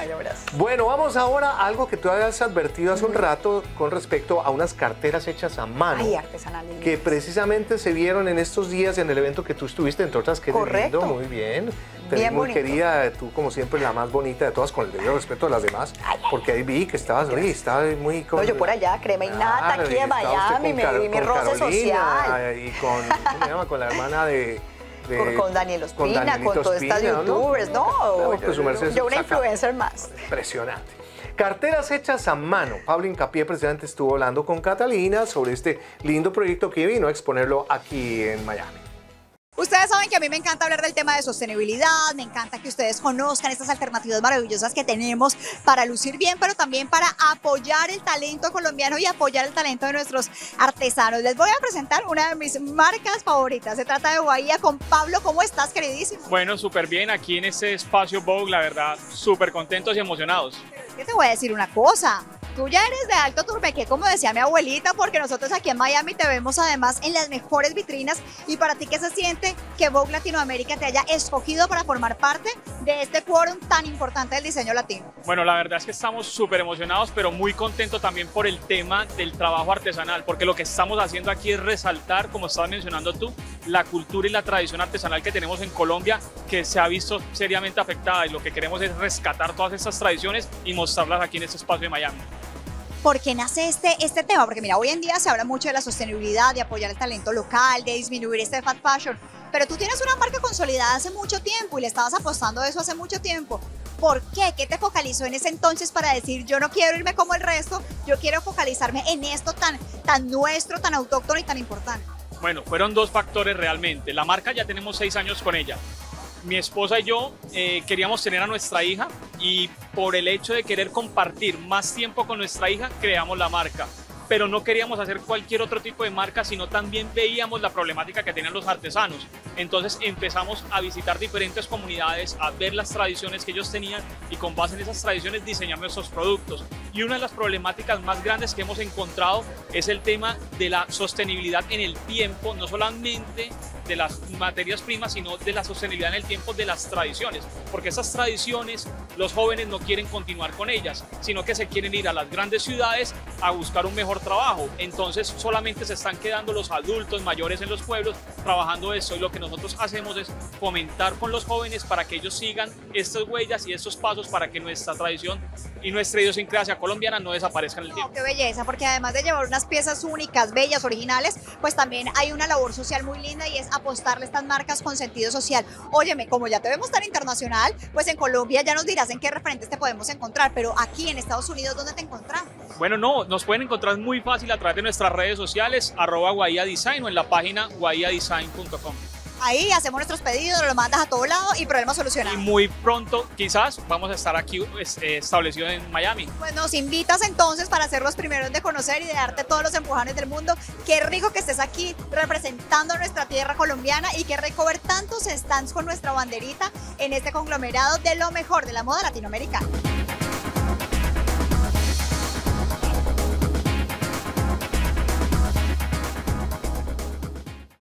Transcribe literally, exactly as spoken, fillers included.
Bueno, gracias. Bueno, vamos ahora a algo que tú habías advertido hace un rato con respecto a unas carteras hechas a mano. Ay, artesanales. Que precisamente se vieron en estos días en el evento que tú estuviste, entre otras, que Correcto. lindo, muy bien. Te Bien vi muy bonito. querida, tú como siempre la más bonita de todas, con el debido respeto a las demás, Ay, ay, porque ahí vi que estabas, oye, estaba muy... Con, No, yo por allá, crema y nata, Claro, aquí y en estaba usted Miami, con me Car- di mi con roce Carolina, social. Y con, ¿cómo se llama? Con la hermana de... de- Con, con Daniel Ospina, con, Danielito todas estas Ospina, ¿no? youtubers, ¿no? No, pues su merced yo una saca- influencer más. Impresionante. Carteras hechas a mano. Pablo Hincapié precisamente estuvo hablando con Catalina sobre este lindo proyecto que vino a exponerlo aquí en Miami. Ustedes saben que a mí me encanta hablar del tema de sostenibilidad, me encanta que ustedes conozcan estas alternativas maravillosas que tenemos para lucir bien, pero también para apoyar el talento colombiano y apoyar el talento de nuestros artesanos. Les voy a presentar una de mis marcas favoritas. Se trata de Guaía con Pablo. ¿Cómo estás, queridísimo? Bueno, súper bien aquí en este espacio Vogue, la verdad, súper contentos y emocionados. Yo te voy a decir una cosa. Tú ya eres de Alto Turbeque, como decía mi abuelita, porque nosotros aquí en Miami te vemos además en las mejores vitrinas. Y para ti, ¿qué se siente que Vogue Latinoamérica te haya escogido para formar parte de este quórum tan importante del diseño latino? Bueno, la verdad es que estamos súper emocionados, pero muy contentos también por el tema del trabajo artesanal, porque lo que estamos haciendo aquí es resaltar, como estabas mencionando tú, la cultura y la tradición artesanal que tenemos en Colombia, que se ha visto seriamente afectada, y lo que queremos es rescatar todas estas tradiciones y mostrarlas aquí en este espacio de Miami. ¿Por qué nace este, este tema? Porque mira, hoy en día se habla mucho de la sostenibilidad, de apoyar el talento local, de disminuir este fast fashion, pero tú tienes una marca consolidada hace mucho tiempo y le estabas apostando a eso hace mucho tiempo. ¿Por qué? ¿Qué te focalizó en ese entonces para decir yo no quiero irme como el resto, yo quiero focalizarme en esto tan, tan nuestro, tan autóctono y tan importante? Bueno, fueron dos factores realmente. La marca ya tenemos seis años con ella. Mi esposa y yo eh, queríamos tener a nuestra hija y por el hecho de querer compartir más tiempo con nuestra hija, creamos la marca. Pero no queríamos hacer cualquier otro tipo de marca, sino también veíamos la problemática que tenían los artesanos. Entonces empezamos a visitar diferentes comunidades, a ver las tradiciones que ellos tenían y con base en esas tradiciones diseñar nuestros productos. Y una de las problemáticas más grandes que hemos encontrado es el tema de la sostenibilidad en el tiempo, no solamente de las materias primas, sino de la sostenibilidad en el tiempo de las tradiciones, porque esas tradiciones los jóvenes no quieren continuar con ellas, sino que se quieren ir a las grandes ciudades a buscar un mejor trabajo. Entonces solamente se están quedando los adultos mayores en los pueblos trabajando esto, y lo que nosotros hacemos es fomentar con los jóvenes para que ellos sigan estas huellas y estos pasos para que nuestra tradición y nuestra idiosincrasia colombiana no desaparezca en el tiempo. Oh, qué belleza, porque además de llevar unas piezas únicas, bellas, originales, pues también hay una labor social muy linda y es apostarle a estas marcas con sentido social. Óyeme, como ya te vemos tan internacional, pues en Colombia ya nos dirás en qué referentes te podemos encontrar, pero aquí en Estados Unidos, ¿dónde te encontramos? Bueno, no, nos pueden encontrar muy fácil a través de nuestras redes sociales, arroba Guaía Design, o en la página guaía design punto com. Ahí hacemos nuestros pedidos, lo mandas a todo lado y problema Y solucionado. muy pronto, quizás, vamos a estar aquí pues, eh, establecidos en Miami. Pues nos invitas entonces para ser los primeros de conocer y de darte todos los empujones del mundo. Qué rico que estés aquí representando nuestra tierra colombiana y qué rico ver tantos stands con nuestra banderita en este conglomerado de lo mejor de la moda latinoamericana.